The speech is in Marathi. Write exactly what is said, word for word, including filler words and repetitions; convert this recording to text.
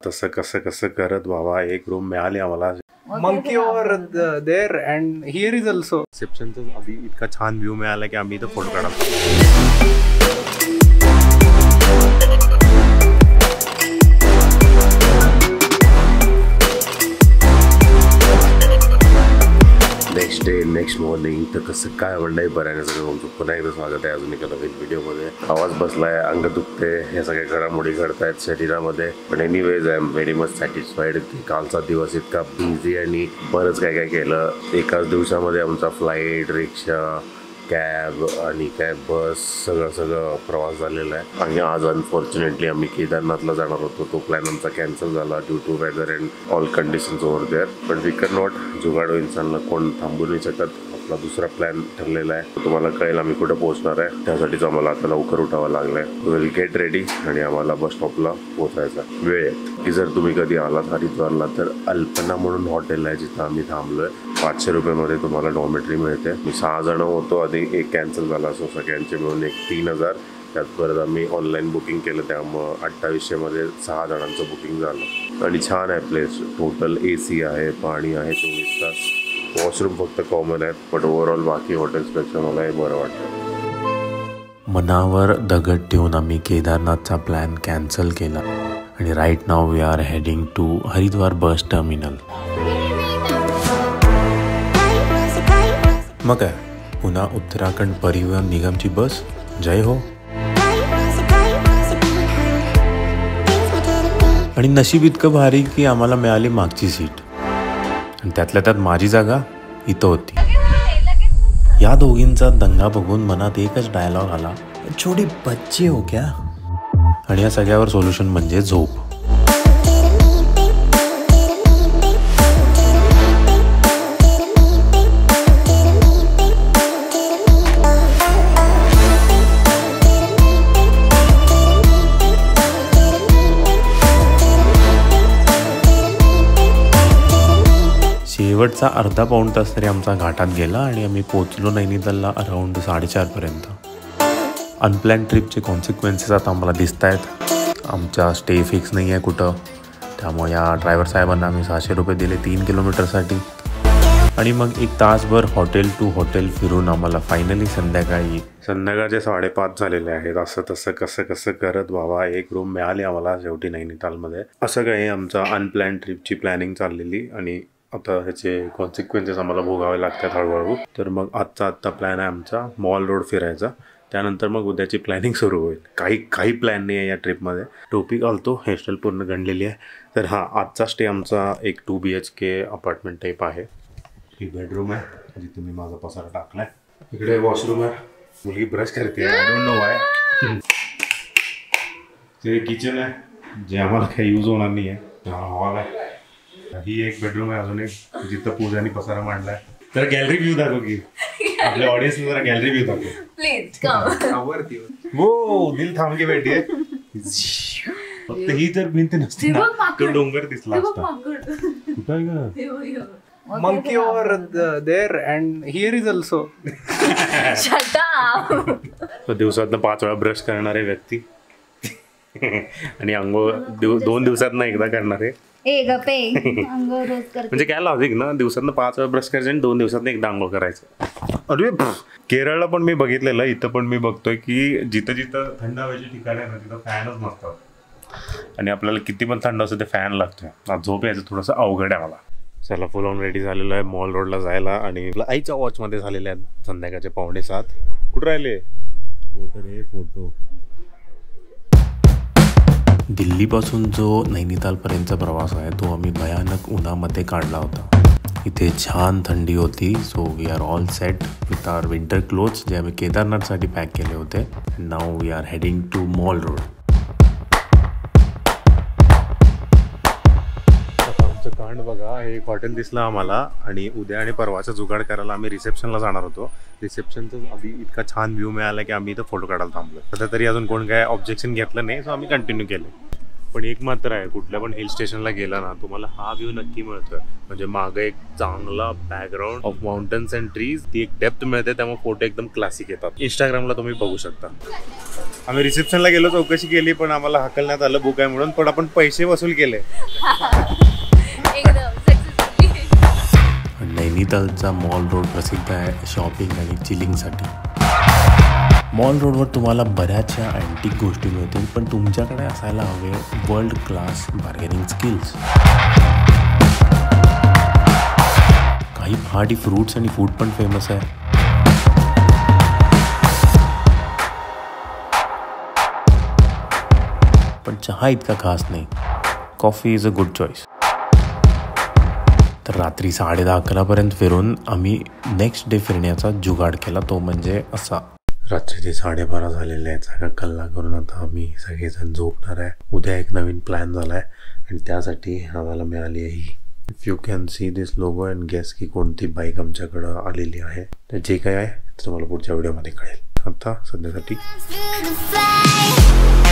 तसं कसं कसं करत बाबा एक रूम मिळाली आम्हाला. Monkey over there and here is also रिसेप्शनचं आधी इतका छान व्ह्यू मिळाला की आम्ही इथं फोटो काढतो. Next day next morning. तर कसं काय आवडलंय बरं सगळं तुमचं पुन्हा एकदा स्वागत आहे अजून एका नवीन व्हिडिओमध्ये. आवाज बसलाय, अंग दुखते, हे सगळे घडामोडी घडतायत शरीरामध्ये. पण anyways I am very much satisfied की कालचा दिवस इतका बिझी आणि बरंच काय काय केलं. एकाच दिवसामध्ये आमचा फ्लाईट, रिक्षा, कॅब आणि कॅब, बस सगळं सगळं प्रवास झालेला आहे. आणि आज अनफॉर्च्युनेटली आम्ही केदारनाथला जाणार होतो. तो प्लॅन आमचा कॅन्सल झाला due to weather and all conditions over there. पण वी कॅन नॉट, जुगाडो इन्सानला कोण थांबू नाही शकत. आपला दुसरा प्लॅन ठरलेला आहे, तुम्हाला कळेल आम्ही कुठं पोहोचणार आहे. त्यासाठीच आम्हाला आता लवकर उठावं लागलं आहे. विल गेट रेडी आणि आम्हाला बस स्टॉपला पोहोचायचा वेळ आहे. की जर तुम्ही कधी आलात हरिद्वारला तर अल्पना म्हणून हॉटेल आहे जिथं आम्ही थांबलोय. पाचशे रुपयामध्ये तुम्हाला डॉर्मेटरी मिळते. मी सहा जण होतो आधी, एक कॅन्सल झाला असो सगळ्यांचे मिळून एक तीन हजार. त्यात परत आम्ही ऑनलाईन बुकिंग केलं त्यामुळं अठ्ठावीसशेमध्ये सहा जणांचं बुकिंग झालं. आणि छान आहे प्लेस. टोटल ए सी आहे, पाणी आहे चोवीस तास, वॉशरूम फक्त कॉमन आहेत. बट ओव्हरऑल बाकी हॉटेल्सपेक्षा मला हे बरं वाटतं. मनावर दगड ठेवून आम्ही केदारनाथचा प्लॅन कॅन्सल केला आणि right now we are heading to Haridwar bus terminal. मग काय पुन्हा उत्तराखंड परिवहन निगमची बस. जय हो. आणि नशीब इतकं भारी की आम्हाला मिळाली मागची सीट आणि त्यातल्या त्यात माझी जागा इथं होती. या दोघींचा दंगा बघून मनात एकच डायलॉग आला, छोटी बच्चे हो क्या. आणि या सगळ्यावर सोल्युशन म्हणजे झोप. शेवटचा अर्धा पाऊण तास तरी आमचा घाटात गेला आणि आम्ही पोचलो नैनितालला अराऊंड साडेचारपर्यंत. अनप्लॅन ट्रिपचे कॉन्सिक्वेन्सेस आता आम्हाला दिसत आहेत. आमचा स्टे फिक्स नाही आहे कुठं, त्यामुळे या ड्रायव्हर साहेबांना आम्ही सहाशे रुपये दिले तीन किलोमीटरसाठी. आणि मग एक तासभर हॉटेल टू हॉटेल फिरून आम्हाला फायनली संध्याकाळी संध्याकाळचे साडेपाच झालेले आहेत. असं तसं कसं कसं करत बाबा एक रूम मिळाली आम्हाला शेवटी नैनितालमध्ये. असं काही आमचा अनप्लॅन ट्रिपची प्लॅनिंग चाललेली आणि आता ह्याचे कॉन्सिक्वेन्सेस आम्हाला भोगावे लागतात हळूहळू. तर मग आजचा आत्ता प्लॅन आहे आमचा मॉल रोड फिरायचा. त्यानंतर मग उद्याची प्लॅनिंग सुरू होईल. काही काही प्लॅन नाही आहे या ट्रिपमध्ये. टोपी घालतो, हेअरस्टाईल पूर्ण गणलेली आहे. तर हा आजचा स्टे आमचा एक two B H K apartment type आहे. ही बेडरूम आहे जिथे मी माझा पसारा टाकला आहे. इकडे वॉशरूम आहे. मुलगी ब्रश करते, आय डोंट नो वाय. ते किचन आहे जे आम्हाला काही यूज होणार नाही आहे. हॉल आहे. ही एक बेडरूम आहे अजून एक जिथं पूजानी पसारा मांडलाय. तर गॅलरी व्ह्यू दाखव की आपल्या ऑडियन्स जरा गॅलरी व्ह्यू दाखव प्लीज कम. वो दिल थांब के बैठी है. फक्त ही जर भिंत नसती ना तो डोंगर दिसला असता. Monkey over there and here is also. Shut up. दिवसातनं पाच वेळा ब्रश करणारे व्यक्ती आणि अंघोळ दोन दिवसातनं एकदा करणारे. म्हणजे काय लॉजिक ना, दिवसातनं पाच वेळा ब्रश करायचं आणि दोन दिवसातनं एकदा आंघोळ करायचं. अरे केरळला पण मी बघितलेलं, इथं पण मी बघतोय की जिथं जिथं थंड हवेची ठिकाण आहे ना तिथं फॅनच नसतात आणि आपल्याला किती पण थंड असतं ते फॅन लागतोय. आज झोप यायचं थोडंसं अवघड आहे मला. चला फुल ऑन रेडी झालेलं आहे मॉल रोडला जायला. आणि आईच्या वॉचमध्ये झालेले आहेत संध्याकाळचे पावणे सात. कुठं राहिले फोटो रे फोटो. दिल्लीपासून जो नैनितालपर्यंतचा प्रवास आहे तो आम्ही भयानक उन्हामध्ये काढला होता. इथे छान थंडी होती. So we are all set with our winter clothes जे आम्ही केदारनाथसाठी पॅक केले होते. Now we are heading to mall road. आमचं कांड बघा, हे एक हॉटेल दिसलं आम्हाला आणि उद्या आणि परवाचा जुगाड करायला आम्ही रिसेप्शनला जाणार होतो. रिसेप्शनचं आधी इतका छान व्ह्यू मिळाला की आम्ही इथं फोटो काढायला थांबलो. सध्या तरी अजून कोण काय ऑब्जेक्शन घेतलं नाही, सो आम्ही कंटिन्यू केलं. पण एक मात्र आहे, कुठल्या पण हिल स्टेशनला गेला ना तुम्हाला हा व्ह्यू नक्की मिळतोय. म्हणजे मागे एक चांगला background of mountains and trees, ती एक डेप्थ मिळते, त्यामुळे फोटो एकदम क्लासिक येतात. इंस्टाग्रामला तुम्ही बघू शकता. आम्ही रिसेप्शनला गेलो, चौकशी केली, पण आम्हाला हाकलण्यात आलं बुक आहे म्हणून, पण आपण पैसे वसूल केले. नैनितालचा मॉल रोड प्रसिद्ध आहे शॉपिंग आणि चिलिंगसाठी. मॉल रोडवर तुम्हाला बऱ्याचशा अँटिक गोष्टी मिळतील, पण तुमच्याकडे असायला हवे वर्ल्ड क्लास बार्गेनिंग स्किल्स. काही पहाडी फ्रूट्स आणि फूड पण फेमस आहे. पण चहा इतका खास नाही. Coffee is a good choice. तर रात्री साडे दहा अकरापर्यंत फिरून आम्ही नेक्स्ट डे फिरण्याचा जुगाड केला, तो म्हणजे असा. रात्रीचे साडेबारा झालेले आहेत. सगळा कल्ला करून आता आम्ही सगळेजण झोपणार आहे. उद्या एक नवीन प्लॅन झाला आहे आणि त्यासाठी आम्हाला मिळाली आहे ही. If you can see this logo and guess की कोणती बाईक आमच्याकडं आलेली आहे. तर जे काय आहे ते तुम्हाला पुढच्या व्हिडिओमध्ये कळेल. आता सध्यासाठी